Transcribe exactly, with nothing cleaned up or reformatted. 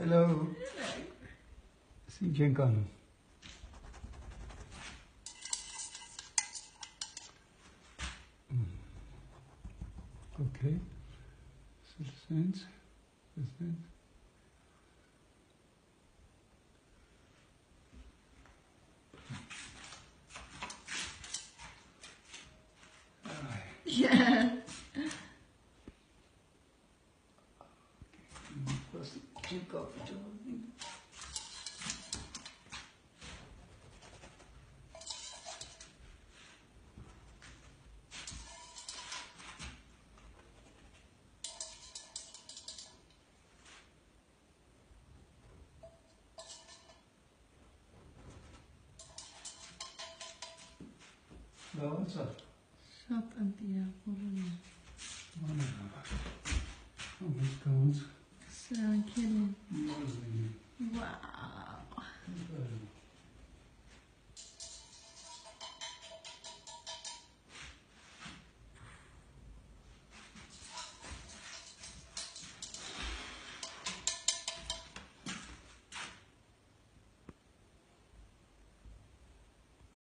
Hello. Si Jenkan. Okay. Citizens. Citizens. Yeah. First, check off the Well, what's up? Shut Antia. Mana? Oh, my God. So kidding. Morning. Wow.